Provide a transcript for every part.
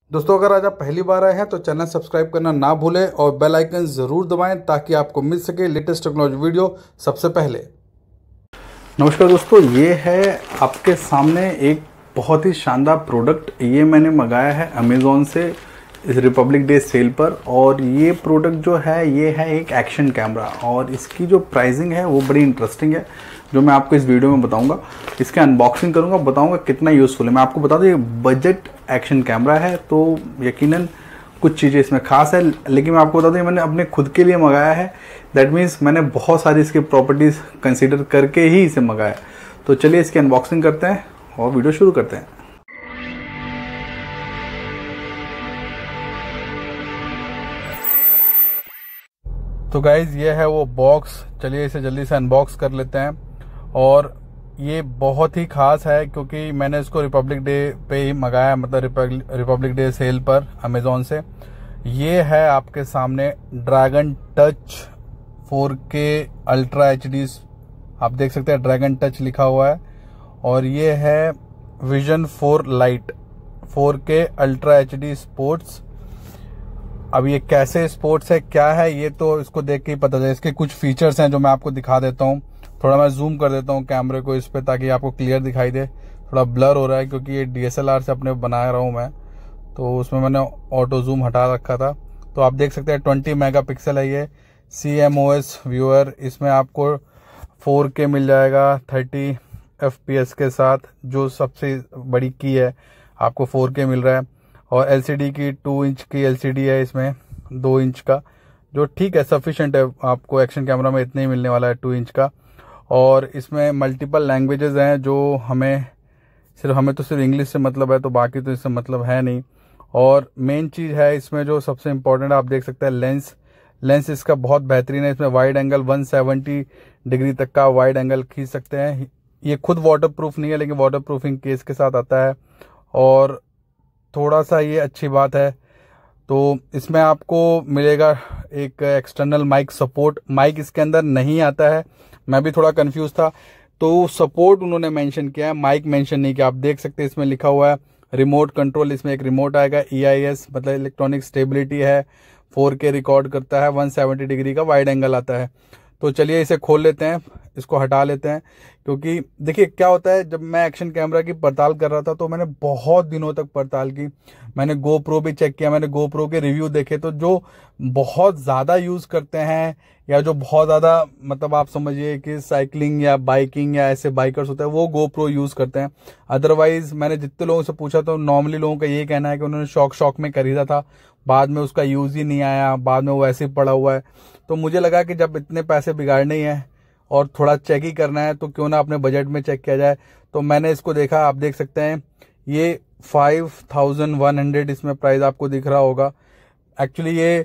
दोस्तों, अगर आज आप पहली बार आए हैं तो चैनल सब्सक्राइब करना ना भूलें और बेल आइकन ज़रूर दबाएं ताकि आपको मिल सके लेटेस्ट टेक्नोलॉजी वीडियो सबसे पहले। नमस्कार दोस्तों, ये है आपके सामने एक बहुत ही शानदार प्रोडक्ट। ये मैंने मंगाया है अमेज़ॉन से इस रिपब्लिक डे सेल पर। और ये प्रोडक्ट जो है ये है एक एक्शन कैमरा, और इसकी जो प्राइसिंग है वो बड़ी इंटरेस्टिंग है जो मैं आपको इस वीडियो में बताऊंगा। इसके अनबॉक्सिंग करूंगा, बताऊंगा कितना यूज़फुल है। मैं आपको बता दूं ये बजट एक्शन कैमरा है, तो यकीनन कुछ चीज़ें इसमें खास है। लेकिन मैं आपको बता दूं ये मैंने अपने खुद के लिए मंगाया है। दैट मीन्स मैंने बहुत सारी इसकी प्रॉपर्टीज़ कंसिडर करके ही इसे मंगाया। तो चलिए इसकी अनबॉक्सिंग करते हैं और वीडियो शुरू करते हैं। तो गाइज़, ये है वो बॉक्स। चलिए इसे जल्दी से अनबॉक्स कर लेते हैं। और ये बहुत ही खास है क्योंकि मैंने इसको रिपब्लिक डे पे ही मंगाया, मतलब रिपब्लिक डे सेल पर अमेज़ॉन से। ये है आपके सामने dragon touch 4K ultra HD। आप देख सकते हैं ड्रैगन टच लिखा हुआ है। और ये है vision 4 light 4K ultra HD sports. अब ये कैसे स्पोर्ट्स है, क्या है, ये तो इसको देख के ही पता चले। इसके कुछ फीचर्स हैं जो मैं आपको दिखा देता हूँ। थोड़ा मैं जूम कर देता हूँ कैमरे को इस पे ताकि आपको क्लियर दिखाई दे। थोड़ा ब्लर हो रहा है क्योंकि ये DSLR से अपने बना रहा हूँ मैं, तो उसमें मैंने ऑटो जूम हटा रखा था। तो आप देख सकते हैं 20 मेगापिक्सल है ये CMOS व्यूअर। इसमें आपको 4K मिल जाएगा 30 FPS के साथ, जो सबसे बड़ी की है। आपको 4K मिल रहा है। और LCD की 2 इंच की LCD है इसमें, 2 इंच का, जो ठीक है, सफिशिएंट है। आपको एक्शन कैमरा में इतना ही मिलने वाला है 2 इंच का। और इसमें मल्टीपल लैंग्वेजेस हैं जो हमें तो सिर्फ इंग्लिश से मतलब है, तो बाकी तो इससे मतलब है नहीं। और मेन चीज़ है इसमें जो सबसे इम्पोर्टेंट, आप देख सकते हैं लेंस इसका बहुत बेहतरीन है। इसमें वाइड एंगल 170 डिग्री तक का वाइड एंगल खींच सकते हैं। ये खुद वाटर प्रूफ नहीं है, लेकिन वाटर प्रूफिंग केस के साथ आता है। और थोड़ा सा ये अच्छी बात है, तो इसमें आपको मिलेगा एक एक्सटर्नल माइक सपोर्ट। माइक इसके अंदर नहीं आता है, मैं भी थोड़ा कंफ्यूज था। तो सपोर्ट उन्होंने मेंशन किया है, माइक मेंशन नहीं किया। आप देख सकते हैं इसमें लिखा हुआ है रिमोट कंट्रोल। इसमें एक रिमोट आएगा, EIS मतलब इलेक्ट्रॉनिक स्टेबिलिटी है, 4K रिकॉर्ड करता है, 170 डिग्री का वाइड एंगल आता है। तो चलिए इसे खोल लेते हैं, इसको हटा लेते हैं। क्योंकि देखिए क्या होता है, जब मैं एक्शन कैमरा की पड़ताल कर रहा था तो मैंने बहुत दिनों तक पड़ताल की। मैंने GoPro भी चेक किया, मैंने GoPro के रिव्यू देखे। तो जो बहुत ज़्यादा यूज़ करते हैं या जो बहुत ज़्यादा, मतलब आप समझिए कि साइकिलिंग या बाइकिंग या ऐसे बाइकर्स होते हैं, वो GoPro यूज़ करते हैं। अदरवाइज मैंने जितने लोगों से पूछा तो नॉर्मली लोगों का ये कहना है कि उन्होंने शौक में खरीदा था, बाद में उसका यूज़ ही नहीं आया, बाद में वो ऐसे ही पड़ा हुआ है। तो मुझे लगा कि जब इतने पैसे बिगाड़ने ही हैं और थोड़ा चेक ही करना है तो क्यों ना अपने बजट में चेक किया जाए। तो मैंने इसको देखा, आप देख सकते हैं ये 5100 इसमें प्राइस आपको दिख रहा होगा। एक्चुअली ये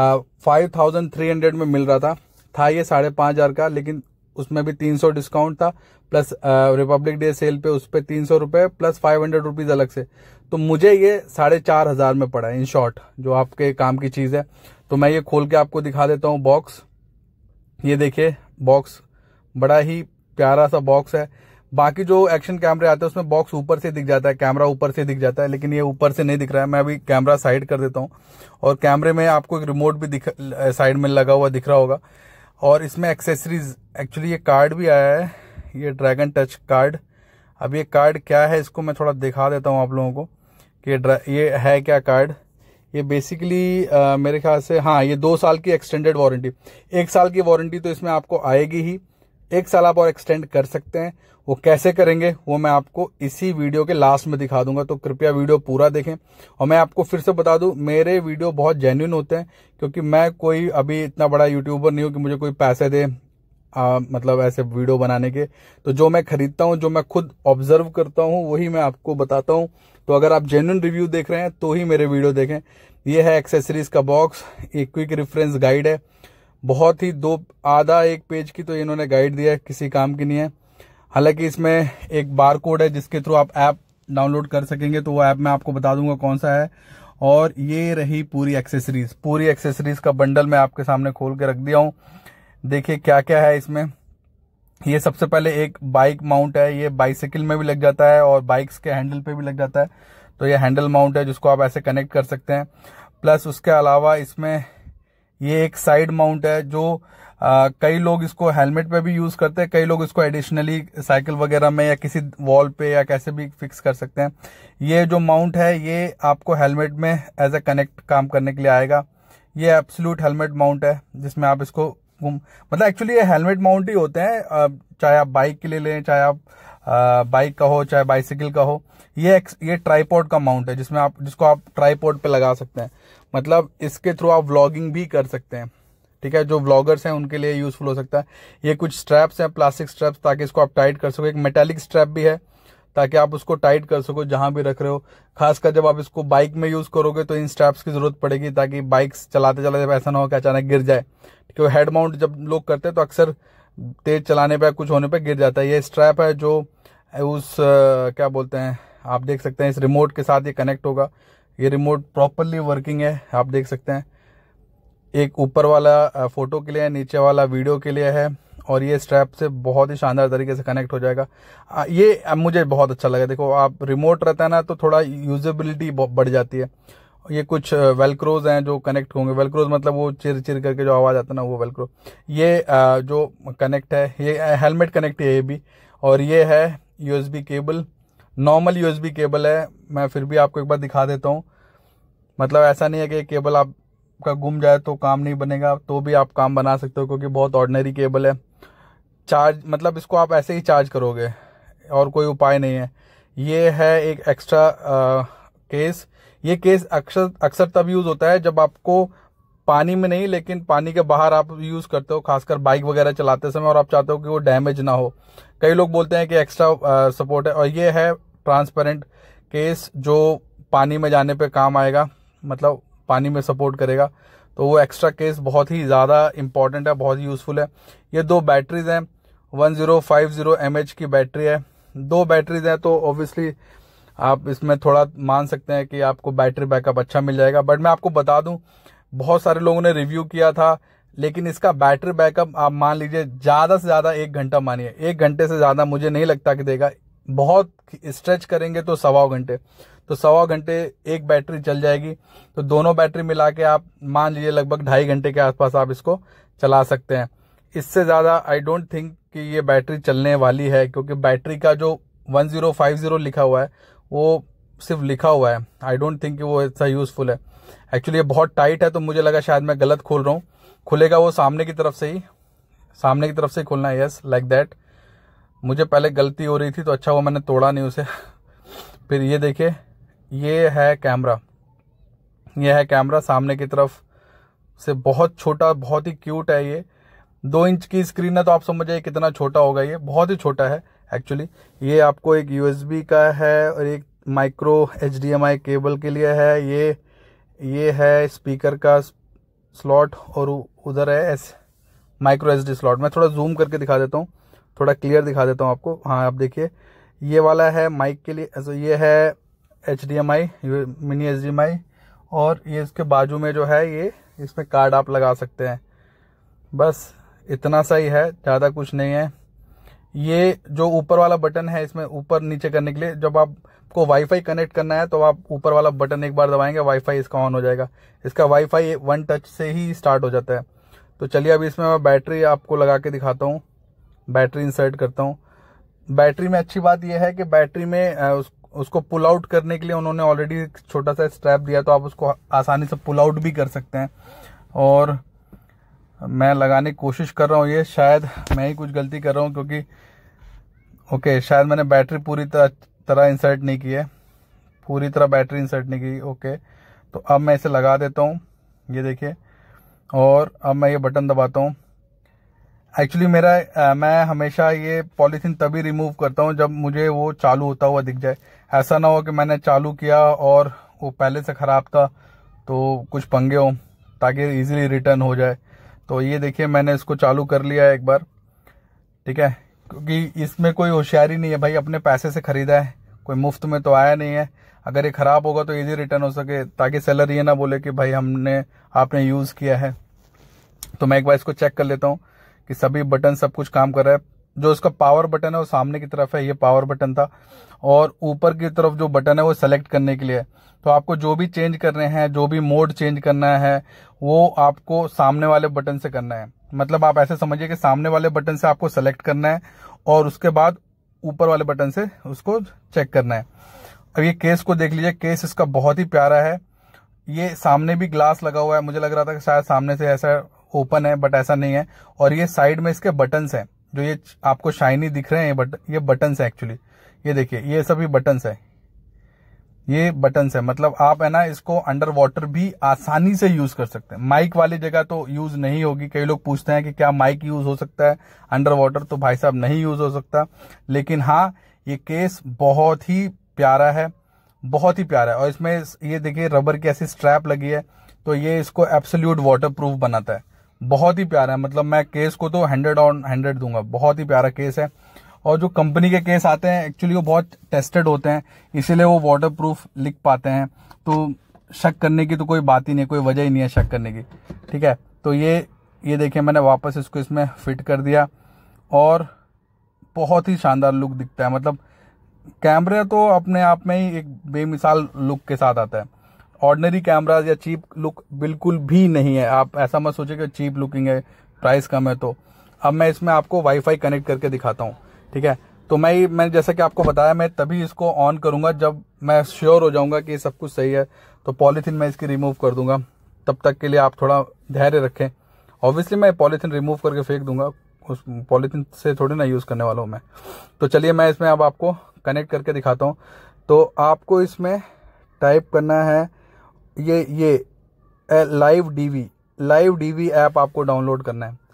5300 में मिल रहा था ये 5500 का, लेकिन उसमें भी 300 डिस्काउंट था, प्लस रिपब्लिक डे सेल पे उस पर 300 रुपये प्लस 500 रुपीज़ अलग से। तो मुझे ये 4500 में पड़ा है इन शॉर्ट, जो आपके काम की चीज़ है। तो मैं ये खोल के आपको दिखा देता हूँ बॉक्स। ये देखिए बॉक्स, बड़ा ही प्यारा सा बॉक्स है। बाकी जो एक्शन कैमरे आते हैं उसमें बॉक्स ऊपर से दिख जाता है, कैमरा ऊपर से दिख जाता है, लेकिन ये ऊपर से नहीं दिख रहा है। मैं अभी कैमरा साइड कर देता हूँ। और कैमरे में आपको एक रिमोट भी साइड में लगा हुआ दिख रहा होगा। और इसमें एक्सेसरीज, एक्चुअली ये कार्ड भी आया है, ये ड्रैगन टच कार्ड। अब ये कार्ड क्या है इसको मैं थोड़ा दिखा देता हूँ आप लोगों को कि ये है क्या कार्ड। ये बेसिकली मेरे ख्याल से, हाँ, ये 2 साल की एक्सटेंडेड वारंटी। 1 साल की वारंटी तो इसमें आपको आएगी ही, 1 साल आप और एक्सटेंड कर सकते हैं। वो कैसे करेंगे वो मैं आपको इसी वीडियो के लास्ट में दिखा दूंगा, तो कृपया वीडियो पूरा देखें। और मैं आपको फिर से बता दूं, मेरे वीडियो बहुत जेन्युइन होते हैं, क्योंकि मैं कोई अभी इतना बड़ा यूट्यूबर नहीं हूं कि मुझे कोई पैसे दे मतलब ऐसे वीडियो बनाने के। तो जो मैं खरीदता हूं, जो मैं खुद ऑब्जर्व करता हूं, वही मैं आपको बताता हूं। तो अगर आप जेन्युइन रिव्यू देख रहे हैं तो ही मेरे वीडियो देखें। ये है एक्सेसरीज का बॉक्स, एक क्विक रेफरेंस गाइड है, बहुत ही आधा 1 पेज की तो इन्होंने गाइड दिया है, किसी काम की नहीं है। हालांकि इसमें एक बार कोड है जिसके थ्रू आप ऐप डाउनलोड कर सकेंगे, तो वो ऐप मैं आपको बता दूंगा कौन सा है। और ये रही पूरी एक्सेसरीज का बंडल मैं आपके सामने खोल के रख दिया हूँ। देखिए क्या क्या है इसमें। ये सबसे पहले एक बाइक माउंट है, ये बाइसिकल में भी लग जाता है और बाइक्स के हैंडल पे भी लग जाता है। तो ये हैंडल माउंट है जिसको आप ऐसे कनेक्ट कर सकते हैं। प्लस उसके अलावा इसमें ये एक साइड माउंट है जो कई लोग इसको हेलमेट पे भी यूज करते हैं, कई लोग इसको एडिशनली साइकिल वगैरह में या किसी वॉल पे या कैसे भी फिक्स कर सकते हैं। ये जो माउंट है ये आपको हेलमेट में एज ए कनेक्ट काम करने के लिए आएगा। ये एब्सोल्यूट हेलमेट माउंट है जिसमें आप इसको मतलब एक्चुअली ये हेलमेट माउंट ही होते हैं, चाहे आप बाइक के लिए लें, चाहे आप बाइक का हो, चाहे बाइसिकल का हो। ये ट्राइपॉड का माउंट है जिसको आप ट्राइपॉड पे लगा सकते हैं। मतलब इसके थ्रू आप व्लॉगिंग भी कर सकते हैं, ठीक है। जो व्लॉगर्स हैं उनके लिए यूजफुल हो सकता है। ये कुछ स्ट्रैप्स हैं, प्लास्टिक स्ट्रैप्स, ताकि इसको आप टाइट कर सको। एक मेटालिक स्ट्रैप भी है ताकि आप उसको टाइट कर सको जहां भी रख रहे हो। खासकर जब आप इसको बाइक में यूज करोगे तो इन स्ट्रैप्स की जरूरत पड़ेगी, ताकि बाइक्स चलाते चलाते ऐसा ना हो कि अचानक गिर जाए, क्योंकि हेड माउंट जब लोग करते हैं तो अक्सर तेज चलाने पर कुछ होने पर गिर जाता है। ये स्ट्रैप है जो उस क्या बोलते हैं, आप देख सकते हैं इस रिमोट के साथ ये कनेक्ट होगा। ये रिमोट प्रॉपरली वर्किंग है, आप देख सकते हैं। एक ऊपर वाला फोटो के लिए है, नीचे वाला वीडियो के लिए है, और ये स्ट्रैप से बहुत ही शानदार तरीके से कनेक्ट हो जाएगा। ये मुझे बहुत अच्छा लगा। देखो आप रिमोट रहता है ना तो थोड़ा यूजेबिलिटी बढ़ जाती है। ये कुछ वेलक्रोज हैं जो कनेक्ट होंगे। वेलक्रोज मतलब वो चिर चिर करके जो आवाज आता है ना, वो वेलक्रो। ये जो कनेक्ट है ये हेलमेट कनेक्ट है ये भी। और ये है USB cable, normal USB cable है। मैं फिर भी आपको एक बार दिखा देता हूँ। मतलब ऐसा नहीं है कि केबल आपका गुम जाए तो काम नहीं बनेगा, तो भी आप काम बना सकते हो, क्योंकि बहुत ऑर्डिनरी केबल है। चार्ज मतलब इसको आप ऐसे ही चार्ज करोगे और कोई उपाय नहीं है। ये है एक एक्स्ट्रा केस। ये केस अक्सर तब यूज होता है जब आपको पानी में नहीं लेकिन पानी के बाहर आप यूज करते हो, खासकर बाइक वगैरह चलाते समय, और आप चाहते हो कि वो डैमेज ना हो। कई लोग बोलते हैं कि एक्स्ट्रा सपोर्ट है। और ये है ट्रांसपेरेंट केस जो पानी में जाने पे काम आएगा, मतलब पानी में सपोर्ट करेगा। तो वो एक्स्ट्रा केस बहुत ही ज़्यादा इंपॉर्टेंट है, बहुत ही यूजफुल है। ये 2 बैटरीज हैं, 1050 mAh की बैटरी है। 2 बैटरीज हैं तो ऑब्वियसली आप इसमें थोड़ा मान सकते हैं कि आपको बैटरी बैकअप अच्छा मिल जाएगा। बट मैं आपको बता दूं, बहुत सारे लोगों ने रिव्यू किया था, लेकिन इसका बैटरी बैकअप आप मान लीजिए ज़्यादा से ज़्यादा 1 घंटा मानिए। 1 घंटे से ज़्यादा मुझे नहीं लगता कि देगा। बहुत स्ट्रेच करेंगे तो 1.25 घंटे, तो 1.25 घंटे एक बैटरी चल जाएगी। तो दोनों बैटरी मिला के आप मान लीजिए लगभग 2.5 घंटे के आसपास आप इसको चला सकते हैं। इससे ज़्यादा आई डोंट थिंक कि ये बैटरी चलने वाली है, क्योंकि बैटरी का जो 1050 लिखा हुआ है वो सिर्फ लिखा हुआ है। आई डोंट थिंक कि वो इतना यूजफुल है। एक्चुअली ये बहुत टाइट है, तो मुझे लगा शायद मैं गलत खोल रहा हूँ। खुलेगा वो सामने की तरफ से ही खोलना है। Yes, like that. मुझे पहले गलती हो रही थी तो अच्छा हुआ मैंने तोड़ा नहीं उसे। फिर ये देखिए, ये है कैमरा सामने की तरफ से, बहुत छोटा, बहुत ही क्यूट है। ये 2 इंच की स्क्रीन है, तो आप समझ जाइए कितना छोटा होगा। ये बहुत ही छोटा है एक्चुअली। ये आपको एक यूएसबी का है और एक माइक्रो HDMI केबल के लिए है। ये है स्पीकर का स्लॉट, और उधर है माइक्रो SD स्लॉट। मैं थोड़ा जूम करके दिखा देता हूँ, थोड़ा क्लियर दिखा देता हूँ आपको। हाँ, आप देखिए, ये वाला है माइक के लिए। ये है HDMI, मिनी HDMI, और ये इसके बाजू में जो है ये इसमें कार्ड आप लगा सकते हैं। बस इतना सा ही है, ज़्यादा कुछ नहीं है। ये जो ऊपर वाला बटन है, इसमें ऊपर नीचे करने के लिए, जब आपको वाईफाई कनेक्ट करना है तो आप ऊपर वाला बटन एक बार दबाएंगे, वाईफाई इसका ऑन हो जाएगा। इसका वाईफाई 1 टच से ही स्टार्ट हो जाता है। तो चलिए अभी इसमें मैं बैटरी आपको लगा के दिखाता हूँ, बैटरी इंसर्ट करता हूँ। बैटरी में अच्छी बात यह है कि बैटरी में उसको पुल आउट करने के लिए उन्होंने ऑलरेडी छोटा सा स्ट्रैप दिया, तो आप उसको आसानी से पुल आउट भी कर सकते हैं। और मैं लगाने की कोशिश कर रहा हूँ, ये शायद मैं ही कुछ गलती कर रहा हूँ, क्योंकि शायद मैंने बैटरी पूरी तरह इंसर्ट नहीं की है, पूरी तरह बैटरी इंसर्ट नहीं की। ओके, तो अब मैं इसे लगा देता हूँ, ये देखिए, और अब मैं ये बटन दबाता हूँ। एक्चुअली मैं हमेशा ये पॉलीथीन तभी रिमूव करता हूँ जब मुझे वो चालू होता हुआ दिख जाए। ऐसा ना हो कि मैंने चालू किया और वो पहले से ख़राब था तो कुछ पंगे हो, ताकि इजीली रिटर्न हो जाए। तो ये देखिए, मैंने इसको चालू कर लिया है एक बार, ठीक है, क्योंकि इसमें कोई होशियारी नहीं है भाई, अपने पैसे से ख़रीदा है, कोई मुफ्त में तो आया नहीं है। अगर ये ख़राब होगा तो इजी रिटर्न हो सके, ताकि सेलर ये ना बोले कि भाई आपने यूज़ किया है। तो मैं एक बार इसको चेक कर लेता हूँ कि सभी बटन सब कुछ काम कर रहा है। जो इसका पावर बटन है वो सामने की तरफ है, ये पावर बटन था, और ऊपर की तरफ जो बटन है वो सेलेक्ट करने के लिए है। तो आपको जो भी चेंज करने हैं, जो भी मोड चेंज करना है, वो आपको सामने वाले बटन से करना है। मतलब आप ऐसे समझिए कि सामने वाले बटन से आपको सेलेक्ट करना है और उसके बाद ऊपर वाले बटन से उसको चेक करना है। अब ये केस को देख लीजिए, केस इसका बहुत ही प्यारा है। ये सामने भी ग्लास लगा हुआ है, मुझे लग रहा था कि शायद सामने से ऐसा ओपन है, बट ऐसा नहीं है। और ये साइड में इसके बटन्स हैं, जो ये आपको शाइनी दिख रहे हैं, ये बटन्स है एक्चुअली। ये देखिए, ये सभी बटन्स है, ये बटन्स है। मतलब आप है ना इसको अंडर वाटर भी आसानी से यूज कर सकते हैं। माइक वाली जगह तो यूज नहीं होगी। कई लोग पूछते हैं कि क्या माइक यूज हो सकता है अंडर वाटर, तो भाई साहब नहीं यूज हो सकता। लेकिन हाँ, ये केस बहुत ही प्यारा है, बहुत ही प्यारा है। और इसमें ये देखिए रबर की ऐसी स्ट्रैप लगी है, तो ये इसको एब्सोल्यूट वाटर प्रूफ बनाता है। बहुत ही प्यारा है। मतलब मैं केस को तो 100/100 दूंगा। बहुत ही प्यारा केस है। और जो कंपनी के केस आते हैं एक्चुअली वो बहुत टेस्टेड होते हैं, इसीलिए वो वाटर प्रूफ लिख पाते हैं। तो शक करने की तो कोई बात ही नहीं, कोई वजह ही नहीं है शक करने की। ठीक है, तो ये देखिए मैंने वापस इसको इसमें फिट कर दिया और बहुत ही शानदार लुक दिखता है। मतलब कैमरा तो अपने आप में ही एक बेमिसाल लुक के साथ आता है। ऑर्डिनरी कैमराज या चीप लुक बिल्कुल भी नहीं है। आप ऐसा मत सोचिए कि चीप लुकिंग है, प्राइस कम है। तो अब मैं इसमें आपको वाईफाई कनेक्ट करके दिखाता हूँ। ठीक है, तो मैं जैसा कि आपको बताया, मैं तभी इसको ऑन करूंगा जब मैं श्योर हो जाऊंगा कि सब कुछ सही है। तो पॉलीथीन मैं इसकी रिमूव कर दूंगा। तब तक के लिए आप थोड़ा धैर्य रखें। ऑब्वियसली मैं पॉलीथीन रिमूव करके फेंक दूंगा, उस पॉलीथीन से थोड़ी ना यूज करने वाला हूं मैं। तो चलिए मैं इसमें अब आपको कनेक्ट करके दिखाता हूँ। तो आपको इसमें टाइप करना है ये लाइव डीवी ऐप आपको डाउनलोड करना है।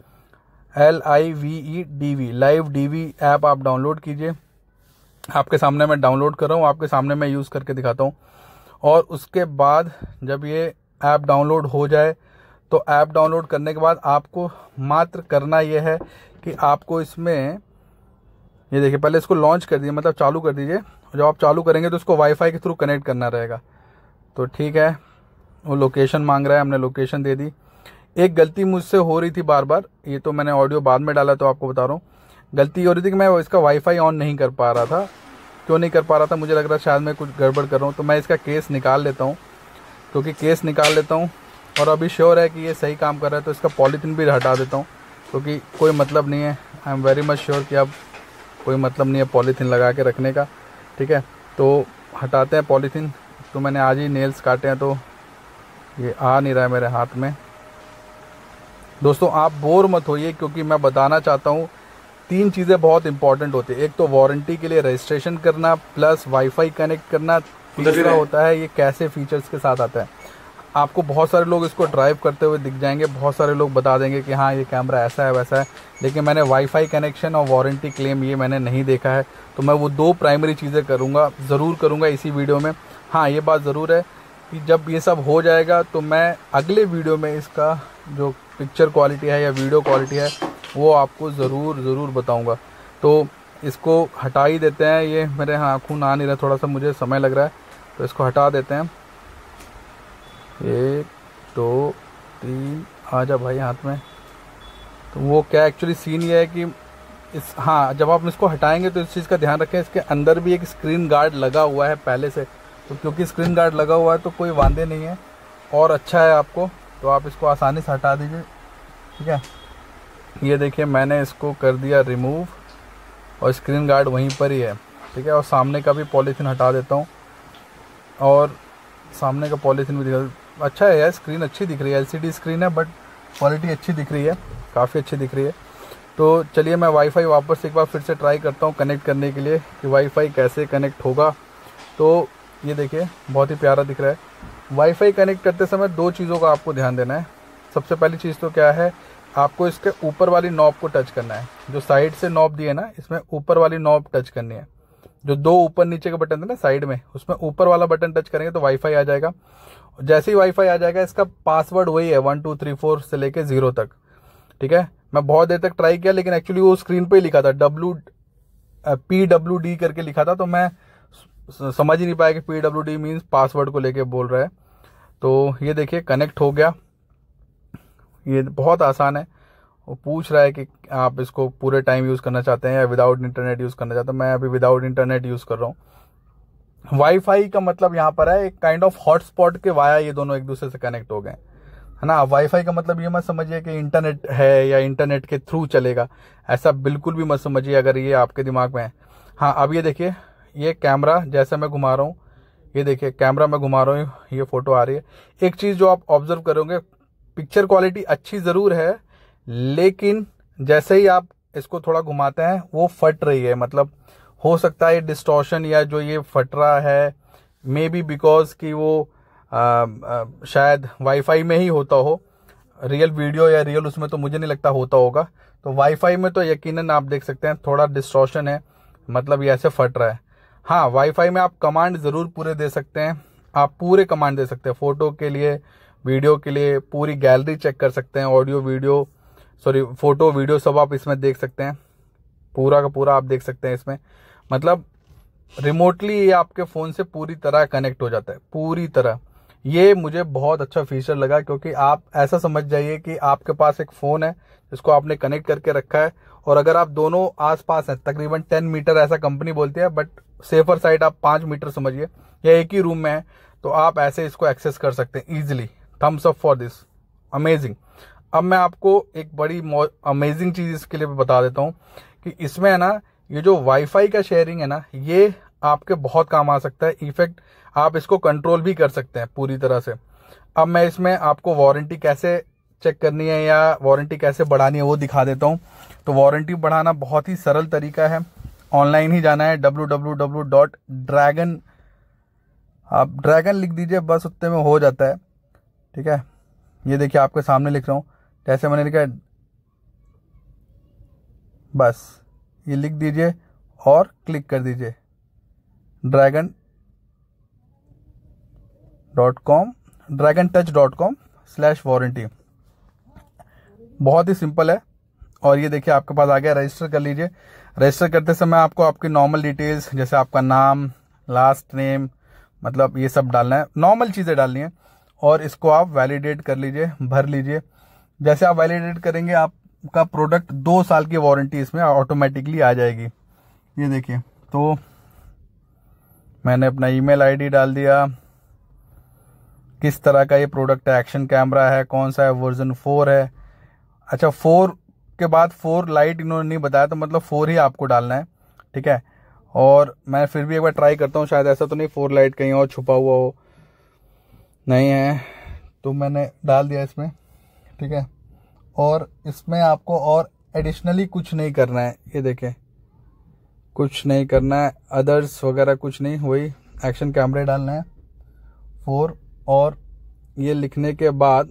LIVEDV लाइव डीवी ऐप आप डाउनलोड कीजिए। आपके सामने मैं डाउनलोड कर रहा हूँ, आपके सामने मैं यूज़ करके दिखाता हूँ। और उसके बाद जब ये ऐप डाउनलोड हो जाए, तो ऐप डाउनलोड करने के बाद आपको मात्र करना यह है कि आपको इसमें ये देखिए, पहले इसको लॉन्च कर दीजिए, मतलब चालू कर दीजिए। जब आप चालू करेंगे तो इसको वाईफाई के थ्रू कनेक्ट करना रहेगा। तो ठीक है, वो लोकेशन मांग रहा है, हमने लोकेशन दे दी। एक गलती मुझसे हो रही थी बार बार, ये तो मैंने ऑडियो बाद में डाला तो आपको बता रहा हूँ। गलती हो रही थी कि मैं इसका वाईफाई ऑन नहीं कर पा रहा था। क्यों नहीं कर पा रहा था, मुझे लग रहा शायद मैं कुछ गड़बड़ कर रहा हूँ। तो मैं इसका केस निकाल लेता हूँ, क्योंकि केस निकाल लेता हूँ और अभी श्योर है कि ये सही काम कर रहा है। तो इसका पॉलीथीन भी हटा देता हूँ, क्योंकि कोई मतलब नहीं है। I am very much sure कि अब कोई मतलब नहीं है पॉलीथीन लगा के रखने का। ठीक है, तो हटाते हैं पॉलीथीन। तो मैंने आज ही नेल्स काटे हैं, तो ये आ नहीं रहा है मेरे हाथ में। दोस्तों आप बोर मत होइए, क्योंकि मैं बताना चाहता हूँ 3 चीज़ें बहुत इंपॉर्टेंट होती है। एक तो वारंटी के लिए रजिस्ट्रेशन करना, प्लस वाईफाई कनेक्ट करना। तीसरा होता है ये कैसे फीचर्स के साथ आता है। आपको बहुत सारे लोग इसको ड्राइव करते हुए दिख जाएंगे, बहुत सारे लोग बता देंगे कि हाँ ये कैमरा ऐसा है वैसा है, लेकिन मैंने वाईफाई कनेक्शन और वारंटी क्लेम ये मैंने नहीं देखा है। तो मैं वो 2 प्राइमरी चीज़ें ज़रूर करूँगा इसी वीडियो में। हाँ, ये बात ज़रूर है कि जब ये सब हो जाएगा तो मैं अगले वीडियो में इसका जो पिक्चर क्वालिटी है या वीडियो क्वालिटी है वो आपको ज़रूर बताऊंगा। तो इसको हटा ही देते हैं। ये मेरे खून आ नहीं रहा, थोड़ा सा मुझे समय लग रहा है, तो इसको हटा देते हैं। 1 2 3 आ जा भाई हाथ में। तो वो क्या एक्चुअली सीन ये है कि जब आप इसको हटाएंगे तो इस चीज़ का ध्यान रखें, इसके अंदर भी एक स्क्रीन गार्ड लगा हुआ है पहले से। तो क्योंकि स्क्रीन गार्ड लगा हुआ है तो कोई वांदे नहीं है और अच्छा है आपको, तो आप इसको आसानी से हटा दीजिए। ठीक है, ये देखिए मैंने इसको कर दिया रिमूव और स्क्रीन गार्ड वहीं पर ही है। ठीक है, और सामने का भी पॉलीथीन हटा देता हूँ और सामने का पॉलीथीन भी दिखा। अच्छा है यार, स्क्रीन अच्छी दिख रही है, LCD स्क्रीन है, बट क्वालिटी अच्छी दिख रही है, काफ़ी अच्छी दिख रही है। तो चलिए मैं वाईफाई वापस एक बार फिर से ट्राई करता हूँ कनेक्ट करने के लिए कि वाईफाई कैसे कनेक्ट होगा। तो ये देखिए बहुत ही प्यारा दिख रहा है। वाईफाई कनेक्ट करते समय 2 चीज़ों का आपको ध्यान देना है। सबसे पहली चीज़ तो क्या है, आपको इसके ऊपर वाली नॉब को टच करना है। जो साइड से नॉब दी है ना, इसमें ऊपर वाली नॉब टच करनी है। जो 2 ऊपर नीचे के बटन थे ना साइड में, उसमें ऊपर वाला बटन टच करेंगे तो वाईफाई आ जाएगा। जैसे ही वाईफाई आ जाएगा, इसका पासवर्ड वही है 1 2 3 4 से लेके 0 तक। ठीक है, मैं बहुत देर तक ट्राई किया, लेकिन एक्चुअली वो स्क्रीन पे ही लिखा था PWD करके लिखा था, तो मैं समझ ही नहीं पाया कि PWD मीन्स पासवर्ड को लेके बोल रहा है। तो ये देखिए कनेक्ट हो गया, ये बहुत आसान है। वो पूछ रहा है कि आप इसको पूरे टाइम यूज़ करना चाहते हैं या विदाउट इंटरनेट यूज़ करना चाहते हैं। मैं अभी विदाउट इंटरनेट यूज़ कर रहा हूँ। वाईफाई का मतलब यहाँ पर है एक काइंड ऑफ हॉटस्पॉट के वाया ये दोनों एक दूसरे से कनेक्ट हो गए, है ना। वाईफाई का मतलब ये मत समझिए कि इंटरनेट है या इंटरनेट के थ्रू चलेगा, ऐसा बिल्कुल भी मत समझिए अगर ये आपके दिमाग में है। हाँ, अब ये देखिए, ये कैमरा जैसे मैं घुमा रहा हूँ, ये देखिए कैमरा मैं घुमा रहा हूँ, ये फोटो आ रही है। एक चीज़ जो आप ऑब्जर्व करोगे, पिक्चर क्वालिटी अच्छी ज़रूर है, लेकिन जैसे ही आप इसको थोड़ा घुमाते हैं वो फट रही है। मतलब हो सकता है डिस्टॉर्शन या जो ये फट रहा है मे बी बिकॉज कि वो शायद वाईफाई में ही होता हो। रियल वीडियो या रियल उसमें तो मुझे नहीं लगता होता होगा। तो वाईफाई में तो यकीनन आप देख सकते हैं थोड़ा डिस्टॉर्शन है, मतलब ये ऐसे फट रहा है। हाँ, वाईफाई में आप कमांड ज़रूर पूरे दे सकते हैं, आप पूरे कमांड दे सकते हैं, फ़ोटो के लिए, वीडियो के लिए, पूरी गैलरी चेक कर सकते हैं, ऑडियो वीडियो फ़ोटो वीडियो सब आप इसमें देख सकते हैं, पूरा का पूरा आप देख सकते हैं इसमें। मतलब रिमोटली ये आपके फ़ोन से पूरी तरह कनेक्ट हो जाता है, पूरी तरह। ये मुझे बहुत अच्छा फीचर लगा, क्योंकि आप ऐसा समझ जाइए कि आपके पास एक फ़ोन है जिसको आपने कनेक्ट करके रखा है, और अगर आप दोनों आसपास हैं, तकरीबन 10 मीटर ऐसा कंपनी बोलती है, बट सेफर साइड आप 5 मीटर समझिए, या एक ही रूम में है, तो आप ऐसे इसको एक्सेस कर सकते हैं easily. Thumbs up for this, amazing. अब मैं आपको एक बड़ी अमेजिंग चीज़ इसके लिए बता देता हूँ कि इसमें है ना, ये जो वाईफाई का शेयरिंग है ना, ये आपके बहुत काम आ सकता है। इफेक्ट आप इसको कंट्रोल भी कर सकते हैं पूरी तरह से। अब मैं इसमें आपको वारंटी कैसे चेक करनी है या वारंटी कैसे बढ़ानी है वो दिखा देता हूँ। तो वारंटी बढ़ाना बहुत ही सरल तरीका है, ऑनलाइन ही जाना है, www.dragon, आप ड्रैगन लिख दीजिए, बस उतने में हो जाता है। ठीक है, ये देखिए आपके सामने लिख रहा हूँ, जैसे मैंने लिखा है, बस ये लिख दीजिए और क्लिक कर दीजिए dragontouch.com/warranty। बहुत ही सिंपल है। और ये देखिए आपके पास आ गया, रजिस्टर कर लीजिए। रजिस्टर करते समय आपको आपकी नॉर्मल डिटेल्स, जैसे आपका नाम, लास्ट नेम, मतलब ये सब डालना है, नॉर्मल चीज़ें डालनी है, और इसको आप वैलिडेट कर लीजिए, भर लीजिए। जैसे आप वैलिडेट करेंगे आपका प्रोडक्ट 2 साल की वारंटी इसमें ऑटोमेटिकली आ जाएगी। ये देखिए, तो मैंने अपना ईमेल आईडी डाल दिया, किस तरह का ये प्रोडक्ट है, एक्शन कैमरा है, कौन सा है, वर्जन 4 है। अच्छा, 4 के बाद 4 लाइट इन्होंने नहीं बताया, तो मतलब 4 ही आपको डालना है। ठीक है, और मैं फिर भी एक बार ट्राई करता हूँ, शायद ऐसा तो नहीं 4 लाइट कहीं और छुपा हुआ हो, नहीं है, तो मैंने डाल दिया इसमें। ठीक है, और इसमें आपको और एडिशनली कुछ नहीं करना है, ये देखें, कुछ नहीं करना है, अदर्स वगैरह कुछ नहीं, वही एक्शन कैमरे डालना है 4। और ये लिखने के बाद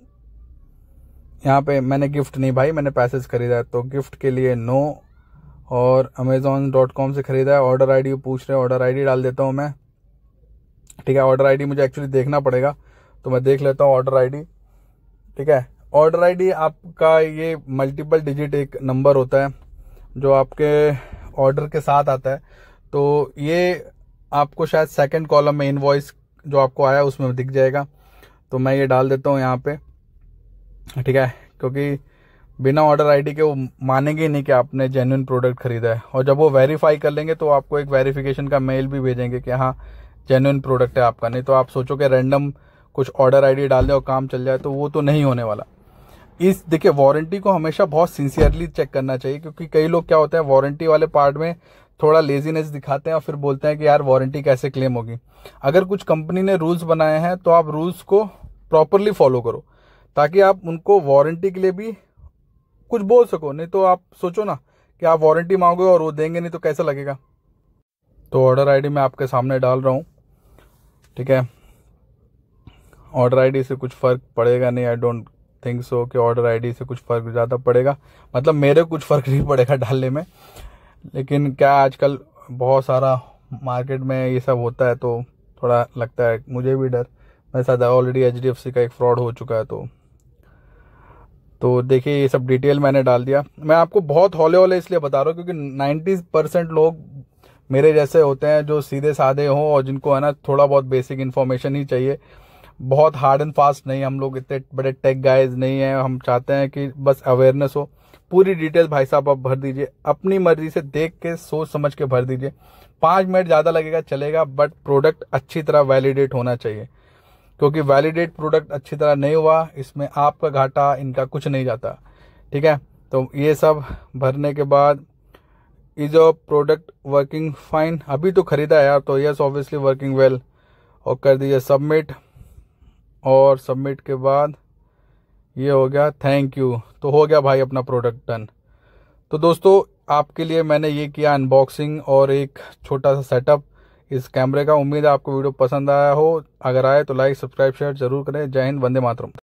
यहाँ पे मैंने गिफ्ट नहीं भाई, मैंने पैसेज खरीदा है, तो गिफ्ट के लिए नो, और amazon.com से खरीदा है। ऑर्डर आईडी पूछ रहे हैं, ऑर्डर आईडी डाल देता हूँ मैं। ठीक है, ऑर्डर आईडी मुझे एक्चुअली देखना पड़ेगा, तो मैं देख लेता हूँ ऑर्डर आईडी। ठीक है, ऑर्डर आईडी आपका ये मल्टीपल डिजिट एक नंबर होता है जो आपके ऑर्डर के साथ आता है, तो ये आपको शायद सेकंड कॉलम में इनवॉइस जो आपको आया उसमें दिख जाएगा, तो मैं ये डाल देता हूँ यहाँ पे। ठीक है, क्योंकि बिना ऑर्डर आईडी के वो मानेंगे नहीं कि आपने जेन्युइन प्रोडक्ट खरीदा है, और जब वो वेरीफाई कर लेंगे तो आपको एक वेरिफिकेशन का मेल भी भेजेंगे कि हाँ जेन्युइन प्रोडक्ट है आपका। नहीं तो आप सोचो कि रैंडम कुछ ऑर्डर आईडी डाल दें और काम चल जाए, तो वो तो नहीं होने वाला। इस देखिए, वारंटी को हमेशा बहुत सिंसियरली चेक करना चाहिए, क्योंकि कई लोग क्या होते हैं वारंटी वाले पार्ट में थोड़ा लेजीनेस दिखाते हैं और फिर बोलते हैं कि यार वारंटी कैसे क्लेम होगी। अगर कुछ कंपनी ने रूल्स बनाए हैं तो आप रूल्स को प्रॉपरली फॉलो करो, ताकि आप उनको वारंटी के लिए भी कुछ बोल सको। नहीं तो आप सोचो ना कि आप वारंटी मांगोगे और वो देंगे नहीं, तो कैसा लगेगा। तो ऑर्डर आईडी मैं आपके सामने डाल रहा हूँ। ठीक है, ऑर्डर आईडी से कुछ फ़र्क पड़ेगा नहीं, आई डोंट थिंक सो कि ऑर्डर आईडी से कुछ फ़र्क ज़्यादा पड़ेगा, मतलब मेरे कुछ फ़र्क नहीं पड़ेगा डालने में। लेकिन क्या आजकल बहुत सारा मार्केट में ये सब होता है, तो थोड़ा लगता है मुझे भी डर। मेरे साथ ऑलरेडी HDFC का एक फ्रॉड हो चुका है, तो देखिए ये सब डिटेल मैंने डाल दिया। मैं आपको बहुत हौले इसलिए बता रहा हूँ क्योंकि 90% लोग मेरे जैसे होते हैं जो सीधे साधे हों और जिनको है ना थोड़ा बहुत बेसिक इन्फॉर्मेशन ही चाहिए, बहुत हार्ड एंड फास्ट नहीं। हम लोग इतने बड़े टेक गाइज नहीं हैं, हम चाहते हैं कि बस अवेयरनेस हो। पूरी डिटेल भाई साहब आप भर दीजिए, अपनी मर्जी से देख के सोच समझ के भर दीजिए। 5 मिनट ज़्यादा लगेगा चलेगा, बट प्रोडक्ट अच्छी तरह वैलिडेट होना चाहिए, क्योंकि वैलिडेट प्रोडक्ट अच्छी तरह नहीं हुआ, इसमें आपका घाटा, इनका कुछ नहीं जाता। ठीक है, तो ये सब भरने के बाद is your product working fine, अभी तो खरीदा है यार, तो यस ऑब्वियसली वर्किंग वेल, और कर दीजिए सबमिट। और सबमिट के बाद ये हो गया थैंक यू, तो हो गया भाई अपना प्रोडक्ट डन। तो दोस्तों आपके लिए मैंने ये किया अनबॉक्सिंग और एक छोटा सा सेटअप इस कैमरे का। उम्मीद है आपको वीडियो पसंद आया हो, अगर आए तो लाइक सब्सक्राइब शेयर जरूर करें। जय हिंद, वंदे मातरम।